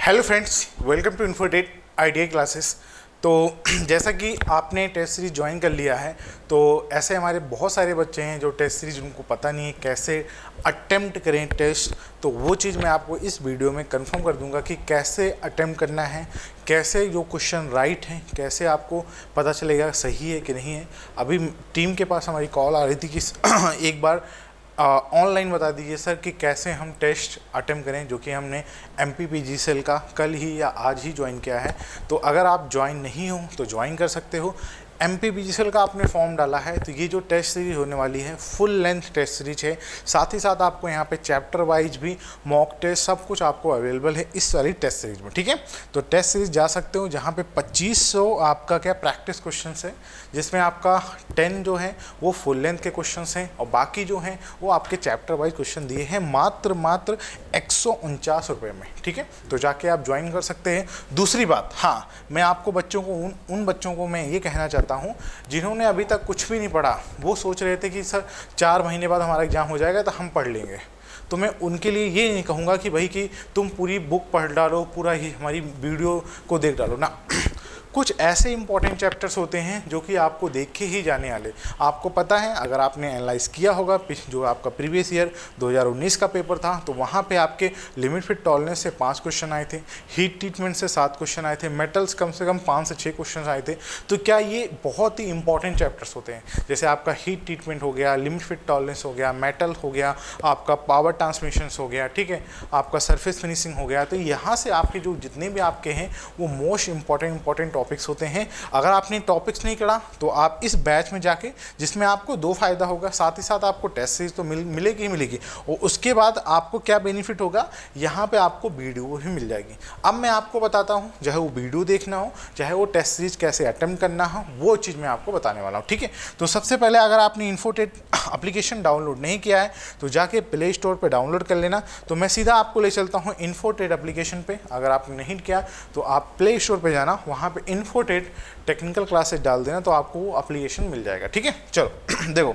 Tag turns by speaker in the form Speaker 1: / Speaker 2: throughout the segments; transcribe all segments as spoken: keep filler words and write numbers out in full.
Speaker 1: Hello friends, welcome to Infotech idea classes. तो जैसा कि आपने टेस्ट सीरीज ज्वाइन कर लिया है, तो ऐसे हमारे बहुत सारे बच्चे हैं जो टेस्ट सीरीज उनको पता नहीं है कैसे अटेम्प्ट करें टेस्ट। तो वो चीज़ मैं आपको इस वीडियो में कंफर्म कर दूंगा कि कैसे अटेम्प्ट करना है, कैसे जो क्वेश्चन राइट हैं, कैसे आपको पता चलेगा सही है कि नहीं है। अभी टीम के पास हमारी कॉल आ रही थी कि एक बार ऑनलाइन बता दीजिए सर कि कैसे हम टेस्ट अटेम्प्ट करें, जो कि हमने M P P G cell का कल ही या आज ही ज्वाइन किया है। तो अगर आप ज्वाइन नहीं हो तो ज्वाइन कर सकते हो। M P P G cell का आपने फॉर्म डाला है, तो ये जो टेस्ट सीरीज होने वाली है फुल लेंथ टेस्ट सीरीज है। साथ ही साथ आपको यहाँ पे चैप्टर वाइज भी मॉक टेस्ट सब कुछ आपको अवेलेबल है इस वाली टेस्ट सीरीज में, ठीक है। तो टेस्ट सीरीज जा सकते हो, जहाँ पे पच्चीस सौ आपका क्या प्रैक्टिस क्वेश्चन है, जिसमें आपका टेन जो है वो फुल लेंथ के क्वेश्चन हैं और बाकी जो हैं वो आपके चैप्टर वाइज क्वेश्चन दिए हैं मात्र मात्र एक सौ उनचास रुपये में, ठीक है। तो जाके आप ज्वाइन कर सकते हैं। दूसरी बात, हाँ, मैं आपको बच्चों को उन उन बच्चों को मैं ये कहना चाहता हूँ जिन्होंने अभी तक कुछ भी नहीं पढ़ा, वो सोच रहे थे कि सर चार महीने बाद हमारा एग्ज़ाम हो जाएगा तो हम पढ़ लेंगे। तो मैं उनके लिए ये नहीं कहूँगा कि भाई कि तुम पूरी बुक पढ़ डालो, पूरा ही हमारी वीडियो को देख डालो ना। कुछ ऐसे इंपॉर्टेंट चैप्टर्स होते हैं जो कि आपको देख के ही जाने वाले। आपको पता है, अगर आपने एनालाइज किया होगा जो आपका प्रीवियस ईयर दो हज़ार उन्नीस का पेपर था, तो वहाँ पे आपके लिमिट फिट टॉलरेंस से पाँच क्वेश्चन आए थे, हीट ट्रीटमेंट से सात क्वेश्चन आए थे, मेटल्स कम से कम पाँच से छः क्वेश्चन आए थे। तो क्या ये बहुत ही इंपॉर्टेंट चैप्टर्स होते हैं? जैसे आपका हीट ट्रीटमेंट हो गया, लिमिट फिट टॉलरेंस हो गया, मेटल हो गया, आपका पावर ट्रांसमिशन हो गया, ठीक है, आपका सरफेस फिनिशिंग हो गया। तो यहाँ से आपके जो जितने भी आपके हैं वो मोस्ट इंपॉर्टेंट इंपॉर्टेंट टॉपिक्स होते हैं। अगर आपने टॉपिक्स नहीं करा तो आप इस बैच में जाके, जिसमें आपको दो फायदा होगा, साथ ही साथ आपको टेस्ट सीरीज तो मिल मिलेगी ही मिलेगी, और उसके बाद आपको क्या बेनिफिट होगा, यहाँ पे आपको वीडियो भी मिल जाएगी। अब मैं आपको बताता हूँ, चाहे वो वीडियो देखना हो, चाहे वो टेस्ट सीरीज कैसे अटेम्प्ट करना हो, वो चीज़ मैं आपको बताने वाला हूँ, ठीक है। तो सबसे पहले अगर आपने इन्फोटेक एप्लीकेशन डाउनलोड नहीं किया है तो जाके प्ले स्टोर पर डाउनलोड कर लेना। तो मैं सीधा आपको ले चलता हूँ इन्फोटेक एप्लीकेशन पे। अगर आपने नहीं किया तो आप प्ले स्टोर पे जाना, वहाँ पे इन्फोटेक टेक्निकल क्लासेस डाल देना, तो आपको वो एप्लीकेशन मिल जाएगा, ठीक है। चलो देखो,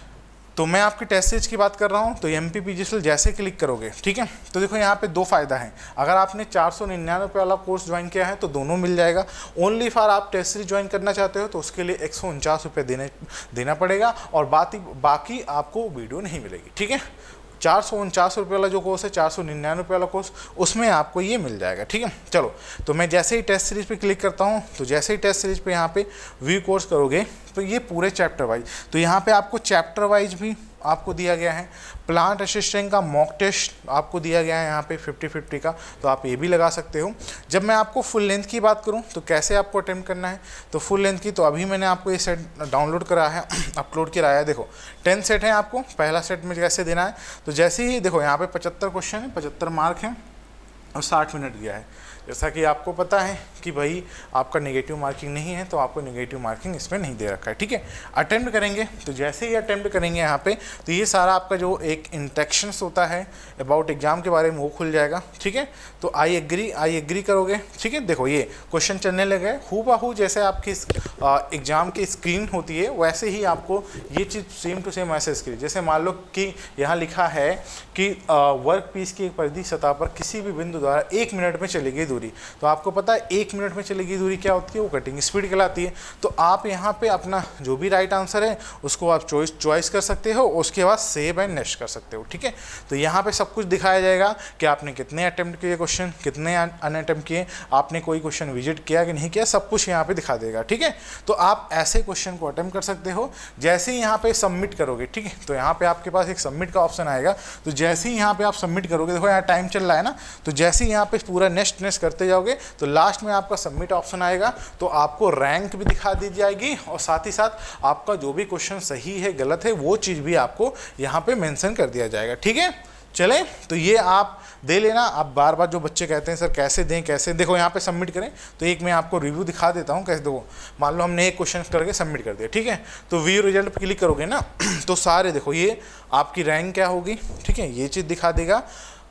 Speaker 1: तो मैं आपकी टेस्ट सीरीज की बात कर रहा हूँ। तो M P P G cell जैसे क्लिक करोगे, ठीक है, तो देखो यहाँ पे दो फायदा है। अगर आपने चार सौ निन्यानवे वाला कोर्स ज्वाइन किया है तो दोनों मिल जाएगा। ओनली फॉर आप टेस्ट सीरीज ज्वाइन करना चाहते हो तो उसके लिए एक सौ उनचास रुपये देने देना पड़ेगा, और बाकी बाकी आपको वीडियो नहीं मिलेगी, ठीक है। चार सौ उनचास रुपये वाला जो कोर्स है, चार सौ निन्यानवे वाला कोर्स, उसमें आपको ये मिल जाएगा, ठीक है। चलो, तो मैं जैसे ही टेस्ट सीरीज पे क्लिक करता हूँ, तो जैसे ही टेस्ट सीरीज पे यहाँ पे व्यू कोर्स करोगे तो ये पूरे चैप्टर वाइज, तो यहाँ पे आपको चैप्टर वाइज भी आपको दिया गया है। प्लांट असिस्टेंट का मॉक टेस्ट आपको दिया गया है यहाँ पे फिफ्टी फिफ्टी का, तो आप ये भी लगा सकते हो। जब मैं आपको फुल लेंथ की बात करूँ तो कैसे आपको अटेम्प्ट करना है, तो फुल लेंथ की तो अभी मैंने आपको ये सेट डाउनलोड करा है, अपलोड कराया है। देखो टेन सेट है, आपको पहला सेट में कैसे देना है, तो जैसे ही देखो यहाँ पे पचहत्तर क्वेश्चन है, पचहत्तर मार्क हैं और साठ मिनट दिया है। जैसा कि आपको पता है कि भाई आपका नेगेटिव मार्किंग नहीं है, तो आपको नेगेटिव मार्किंग इसमें नहीं दे रखा है, ठीक है। अटेम्प्ट करेंगे तो जैसे ही अटेम्प्ट करेंगे यहाँ पे, तो ये सारा आपका जो एक इंस्ट्रक्शंस होता है अबाउट एग्जाम के बारे में वो खुल जाएगा, ठीक है। तो आई एग्री आई एग्री करोगे, ठीक है। देखो ये क्वेश्चन चलने लगे हू बहू, जैसे आपकी एग्ज़ाम की स्क्रीन होती है वैसे ही आपको ये चीज़ सेम टू सेम ऐसे स्क्रीन। जैसे मान लो कि यहाँ लिखा है कि वर्क पीस की एक परिधि सतह पर किसी भी बिंदु द्वारा एक मिनट में चली गई दूरी, तो आपको पता है एक मिनट में चलेगी दूरी क्या होती है, वो कटिंग स्पीड कहलाती है। तो आप यहाँ पे अपना जो भी राइट आंसर है उसको आप चॉइस चॉइस कर सकते हो, उसके बाद सेव एंड नेक्स्ट कर सकते हो, ठीक है। तो यहाँ पे सब कुछ दिखाया जाएगा कि आपने कितने अटेम्प्ट किए क्वेश्चन, कितने अनअटेम्प्ट किए, आपने कोई क्वेश्चन विजिट किया कि नहीं किया, सब कुछ यहाँ पे दिखा देगा, ठीक है। तो आप ऐसे क्वेश्चन को अटेम्प्ट कर सकते हो। जैसे ही यहाँ पे सबमिट करोगे, ठीक है, तो यहाँ पे आपके पास एक सबमिट का ऑप्शन आएगा। तो जैसे ही यहाँ पे आप सबमिट करोगे, देखो यहाँ टाइम चल रहा है ना, तो जैसे ही यहाँ पे पूरा नेक्स्ट नेक्स्ट करते जाओगे तो लास्ट में आपका सबमिट ऑप्शन आएगा, तो आपको रैंक भी दिखा दी जाएगी, और साथ ही साथ आपका जो भी क्वेश्चन सही है गलत है वो चीज़ भी आपको यहाँ पे मेंशन कर दिया जाएगा, ठीक है। चलें, तो ये आप दे लेना। आप बार बार जो बच्चे कहते हैं सर कैसे दें कैसे, देखो यहाँ पे सबमिट करें, तो एक मैं आपको रिव्यू दिखा देता हूँ कैसे। देखो मान लो हमने एक क्वेश्चन करके सबमिट कर दिया, ठीक है, तो व्यू रिजल्ट पर क्लिक करोगे ना, तो सारे देखो ये आपकी रैंक क्या होगी, ठीक है, ये चीज़ दिखा देगा।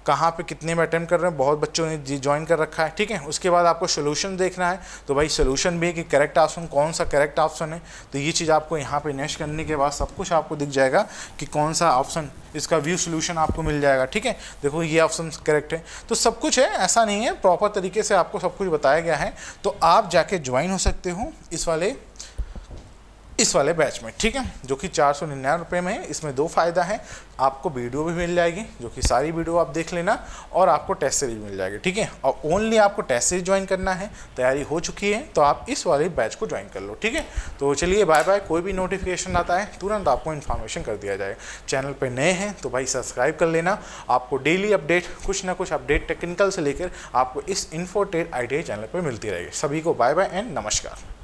Speaker 1: कहाँ पे कितने में अटेम्प्ट कर रहे हैं, बहुत बच्चों ने जी ज्वाइन कर रखा है, ठीक है। उसके बाद आपको सोल्यूशन देखना है, तो भाई सोल्यूशन भी है कि करेक्ट ऑप्शन कौन सा करेक्ट ऑप्शन है, तो ये चीज़ आपको यहाँ पे नेक्स्ट करने के बाद सब कुछ आपको दिख जाएगा कि कौन सा ऑप्शन, इसका व्यू सोल्यूशन आपको मिल जाएगा, ठीक है। देखो ये ऑप्शन करेक्ट है, तो सब कुछ है, ऐसा नहीं है, प्रॉपर तरीके से आपको सब कुछ बताया गया है। तो आप जाके ज्वाइन हो सकते हो इस वाले इस वाले बैच में, ठीक है, जो कि चार सौ निन्यानवे रुपये में है। इसमें दो फ़ायदा है, आपको वीडियो भी मिल जाएगी, जो कि सारी वीडियो आप देख लेना, और आपको टेस्ट सीरीज मिल जाएगी, ठीक है। और ओनली आपको टेस्ट सीरीज ज्वाइन करना है, तैयारी हो चुकी है तो आप इस वाले बैच को ज्वाइन कर लो, ठीक है। तो चलिए बाय बाय। कोई भी नोटिफिकेशन आता है तुरंत आपको इन्फॉर्मेशन कर दिया जाएगा। चैनल पर नए हैं तो भाई सब्सक्राइब कर लेना, आपको डेली अपडेट, कुछ ना कुछ अपडेट टेक्निकल से लेकर आपको इस इन्फोटेक आईटीआई चैनल पर मिलती रहेगी। सभी को बाय बाय एंड नमस्कार।